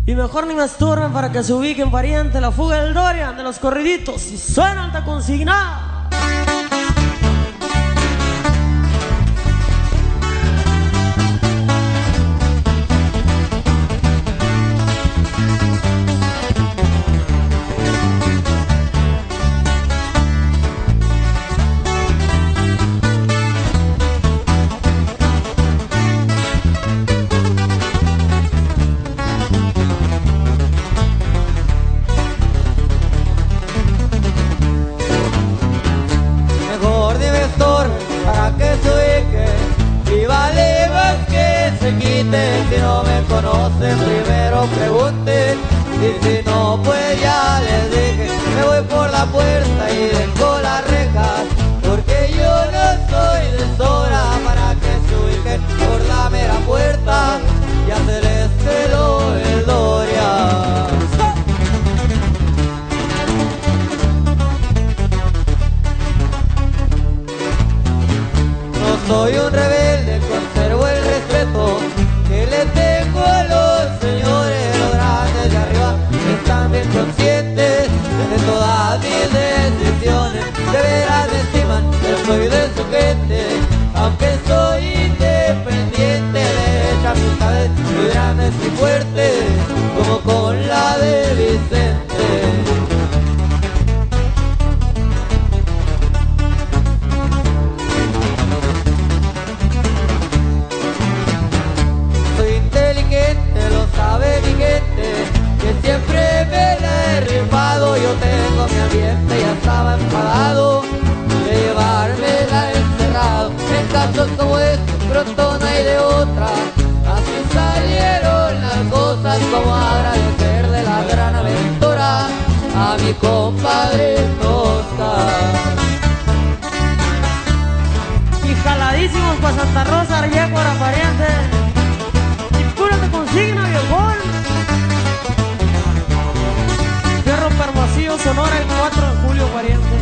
Y mejor ni me estorben para que se ubiquen, pariente, la fuga del Dorian de los corriditos y suena alta consignada. Para que se ubique y vale más que se quite. Si no me conocen primero pregunten, y si no pues ya les dije. Me voy por la puerta y dejo las rejas, porque yo no soy de sobra para que se ubiquen por la mera puerta. Ya se les peló el Dorian. Soy un rebelde, conservo el respeto que le tengo a los señores. Los grandes de arriba están bien conscientes de todas mis decisiones. De veras me estiman, yo soy de su gente, aunque soy independiente. De echar sus cabezas muy grandes y fuertes, como con la de Vicente. Lo sabe mi gente, que siempre me la he rifado. Yo tengo mi ambiente, ya estaba enfadado de llevármela encerrado. En casos como este pronto no hay de otra, así salieron las cosas. Como agradecerle la gran aventura a mi compadre Tosca. Y jaladísimos pa' Santa Rosa, Arllégora, pariente. Consigna, viejón. Fierro Hermosillo, Sonora, el 4 de julio, pariente.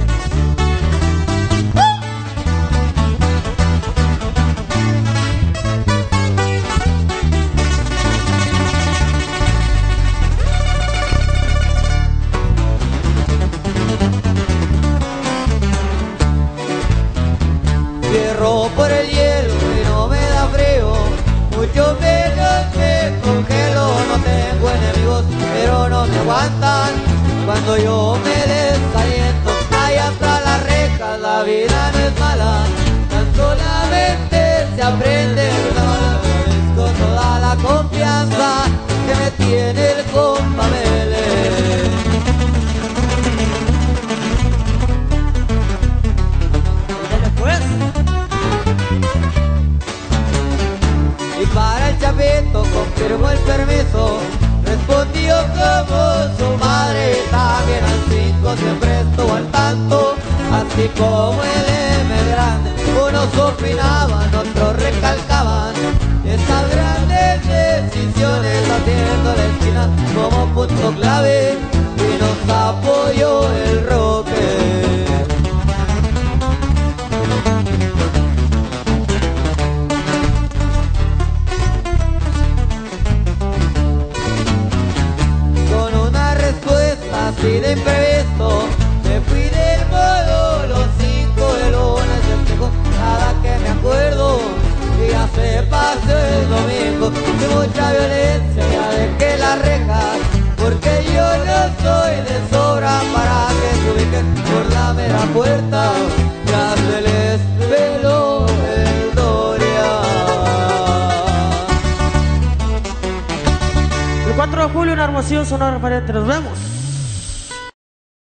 Fierro por el hielo y no me da frío, mucho menos me congelo. No tengo enemigos, pero no me aguantan cuando yo me desaliento. Allá atrás las rejas, la vida no es mala, tan solamente se aprende. Con toda la confianza que me tiene el compa Vélez. Y para el Chapito confirmó el permiso, respondió como su madre. También al 5 siempre estuvo al tanto, así como el M grande. Unos opinaban, otros recalcaban esas grandes decisiones, haciendo la esquina como punto clave, y nos apoyó el Roque. Así de imprevisto me fui del modo los 5 de lunes y espejo. Nada que me acuerdo y ya se pasó el domingo. De mucha violencia ya dejé las rejas, porque yo no soy de sobra para que se ubiquen por la mera puerta. Ya se les peló el Dorian. El 4 de julio en Hermosillo, Sonora, pariente. Nos vemos.